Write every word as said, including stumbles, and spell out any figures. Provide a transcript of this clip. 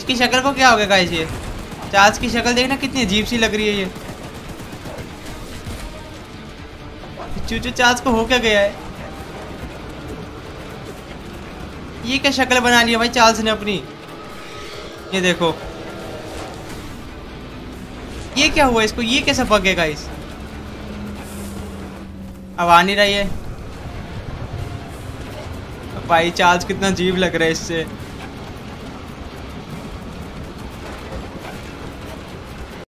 इसकी शक्ल को क्या हो गया गाइस? ये चार्ल्स की शक्ल देखना कितनी अजीब सी लग रही है। ये चूचू चार्ल्स को हो क्या गया है? ये क्या शक्ल बना ली है भाई चार्ल्स ने अपनी? ये देखो, ये क्या हुआ इसको? ये कैसा पक गया गाइस? अब आ नहीं रही है भाई। चार्ल्स कितना अजीब लग रहा है इससे।